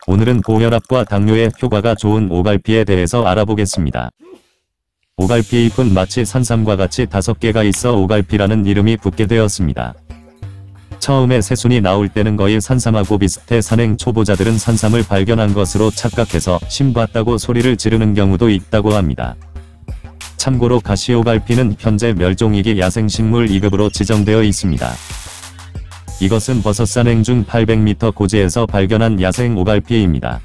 오늘은 고혈압과 당뇨에 효과가 좋은 오갈피에 대해서 알아보겠습니다. 오갈피의 잎은 마치 산삼과 같이 5개가 있어 오갈피라는 이름이 붙게 되었습니다. 처음에 새순이 나올 때는 거의 산삼하고 비슷해 산행 초보자들은 산삼을 발견한 것으로 착각해서 심 봤다고 소리를 지르는 경우도 있다고 합니다. 참고로 가시오갈피는 현재 멸종위기 야생식물 2급으로 지정되어 있습니다. 이것은 버섯 산행 중 800m 고지에서 발견한 야생 오갈피입니다.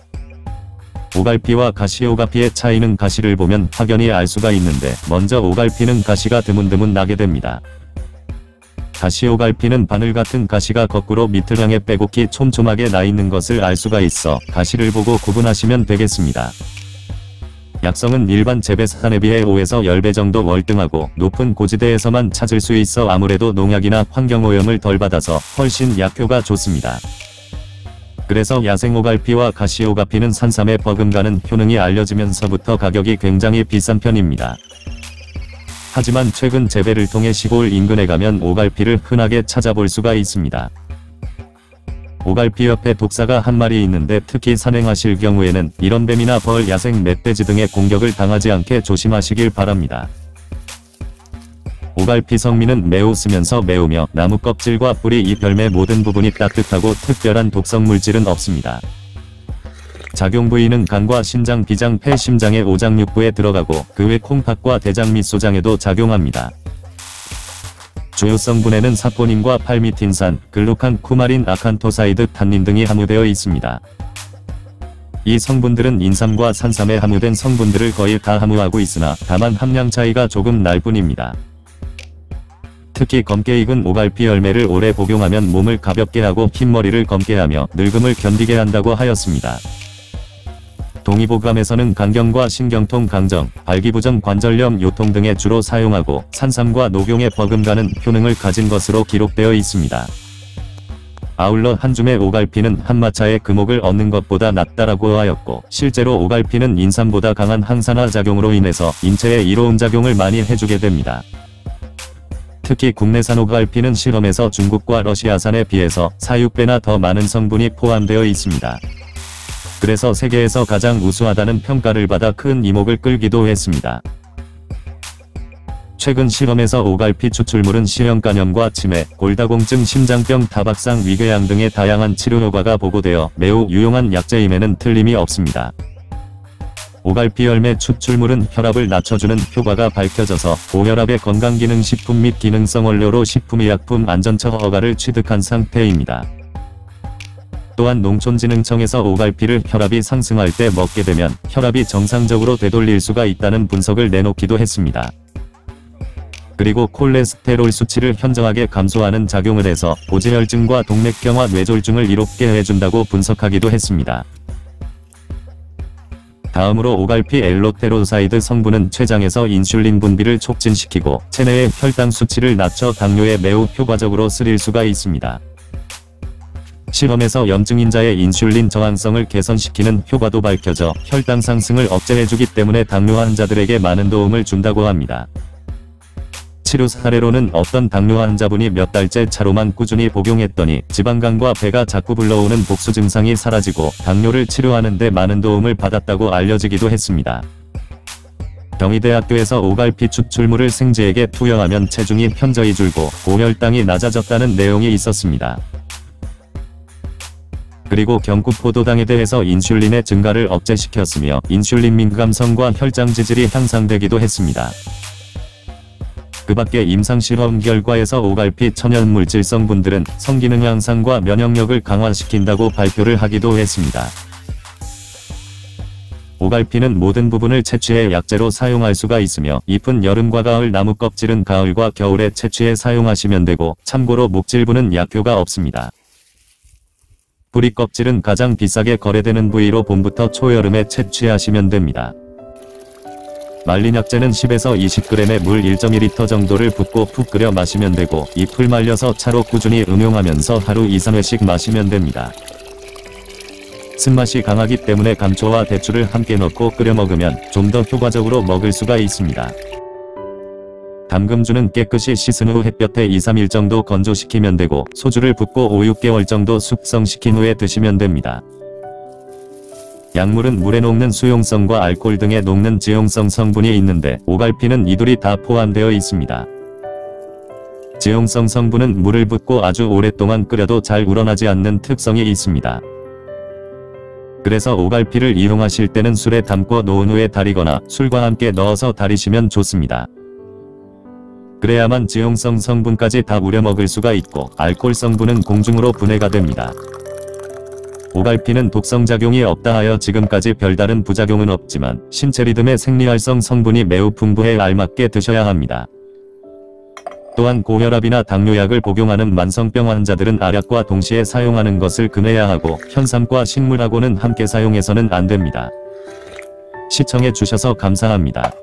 오갈피와 가시오갈피의 차이는 가시를 보면 확연히 알 수가 있는데 먼저 오갈피는 가시가 드문드문 나게 됩니다. 가시오갈피는 바늘 같은 가시가 거꾸로 밑을 향해 빼곡히 촘촘하게 나 있는 것을 알 수가 있어 가시를 보고 구분하시면 되겠습니다. 약성은 일반 재배산에 비해 5에서 10배 정도 월등하고 높은 고지대에서만 찾을 수 있어 아무래도 농약이나 환경오염을 덜 받아서 훨씬 약효가 좋습니다. 그래서 야생 오갈피와 가시오갈피는 산삼에 버금가는 효능이 알려지면서부터 가격이 굉장히 비싼 편입니다. 하지만 최근 재배를 통해 시골 인근에 가면 오갈피를 흔하게 찾아볼 수가 있습니다. 오갈피 옆에 독사가 한 마리 있는데 특히 산행하실 경우에는 이런 뱀이나 벌, 야생 멧돼지 등의 공격을 당하지 않게 조심하시길 바랍니다. 오갈피 성미는 매우 쓰면서 매우며 나무 껍질과 뿌리, 잎, 열매 모든 부분이 따뜻하고 특별한 독성 물질은 없습니다. 작용 부위는 간과 신장, 비장, 폐, 심장의 오장육부에 들어가고 그 외 콩팥과 대장 및 소장에도 작용합니다. 주요 성분에는 사포닌과 팔미틴산, 글루칸, 쿠마린, 아칸토사이드, 탄닌 등이 함유되어 있습니다. 이 성분들은 인삼과 산삼에 함유된 성분들을 거의 다 함유하고 있으나 다만 함량 차이가 조금 날 뿐입니다. 특히 검게 익은 오갈피 열매를 오래 복용하면 몸을 가볍게 하고 흰머리를 검게 하며 늙음을 견디게 한다고 하였습니다. 동의보감에서는 간경과 신경통, 강정, 발기부전, 관절염, 요통 등에 주로 사용하고 산삼과 녹용에 버금가는 효능을 가진 것으로 기록되어 있습니다. 아울러 한 줌의 오갈피는 한 마차의 금옥을 얻는 것보다 낫다라고 하였고 실제로 오갈피는 인삼보다 강한 항산화 작용으로 인해서 인체에 이로운 작용을 많이 해주게 됩니다. 특히 국내산 오갈피는 실험에서 중국과 러시아산에 비해서 4~6배나 더 많은 성분이 포함되어 있습니다. 그래서 세계에서 가장 우수하다는 평가를 받아 큰 이목을 끌기도 했습니다. 최근 실험에서 오갈피 추출물은 시형간염과 치매, 골다공증, 심장병, 다박상, 위궤양 등의 다양한 치료 효과가 보고되어 매우 유용한 약재임에는 틀림이 없습니다. 오갈피 열매 추출물은 혈압을 낮춰주는 효과가 밝혀져서 고혈압의 건강기능식품 및 기능성 원료로 식품의약품 안전처 허가를 취득한 상태입니다. 또한 농촌진흥청에서 오갈피를 혈압이 상승할 때 먹게 되면 혈압이 정상적으로 되돌릴 수가 있다는 분석을 내놓기도 했습니다. 그리고 콜레스테롤 수치를 현저하게 감소하는 작용을 해서 고지혈증과 동맥경화, 뇌졸중을 이롭게 해준다고 분석하기도 했습니다. 다음으로 오갈피 엘로테로사이드 성분은 췌장에서 인슐린 분비를 촉진시키고 체내의 혈당 수치를 낮춰 당뇨에 매우 효과적으로 쓰일 수가 있습니다. 실험에서 염증인자의 인슐린 저항성을 개선시키는 효과도 밝혀져 혈당 상승을 억제해주기 때문에 당뇨 환자들에게 많은 도움을 준다고 합니다. 치료 사례로는 어떤 당뇨 환자분이 몇 달째 차로만 꾸준히 복용했더니 지방간과 배가 자꾸 불러오는 복수 증상이 사라지고 당뇨를 치료하는 데 많은 도움을 받았다고 알려지기도 했습니다. 경희대학교에서 오갈피 추출물을 생쥐에게 투여하면 체중이 현저히 줄고 고혈당이 낮아졌다는 내용이 있었습니다. 그리고 경구포도당에 대해서 인슐린의 증가를 억제시켰으며 인슐린 민감성과 혈장 지질이 향상되기도 했습니다. 그 밖에 임상실험 결과에서 오갈피 천연물질 성분들은 성기능 향상과 면역력을 강화시킨다고 발표를 하기도 했습니다. 오갈피는 모든 부분을 채취해 약재로 사용할 수가 있으며 잎은 여름과 가을, 나무 껍질은 가을과 겨울에 채취해 사용하시면 되고 참고로 목질부는 약효가 없습니다. 뿌리 껍질은 가장 비싸게 거래되는 부위로 봄부터 초여름에 채취하시면 됩니다. 말린 약재는 10에서 20g의 물 1.2리터 정도를 붓고 푹 끓여 마시면 되고 잎을 말려서 차로 꾸준히 음용하면서 하루 2~3회씩 마시면 됩니다. 쓴맛이 강하기 때문에 감초와 대추를 함께 넣고 끓여 먹으면 좀 더 효과적으로 먹을 수가 있습니다. 담금주는 깨끗이 씻은 후 햇볕에 2~3일 정도 건조시키면 되고 소주를 붓고 5~6개월 정도 숙성시킨 후에 드시면 됩니다. 약물은 물에 녹는 수용성과 알코올 등에 녹는 지용성 성분이 있는데 오갈피는 이둘이 다 포함되어 있습니다. 지용성 성분은 물을 붓고 아주 오랫동안 끓여도 잘 우러나지 않는 특성이 있습니다. 그래서 오갈피를 이용하실 때는 술에 담궈 놓은 후에 달이거나 술과 함께 넣어서 달이시면 좋습니다. 그래야만 지용성 성분까지 다 우려 먹을 수가 있고 알코올 성분은 공중으로 분해가 됩니다. 오갈피는 독성작용이 없다 하여 지금까지 별다른 부작용은 없지만 신체 리듬의 생리활성 성분이 매우 풍부해 알맞게 드셔야 합니다. 또한 고혈압이나 당뇨약을 복용하는 만성병 환자들은 알약과 동시에 사용하는 것을 금해야 하고 현삼과 식물하고는 함께 사용해서는 안 됩니다. 시청해 주셔서 감사합니다.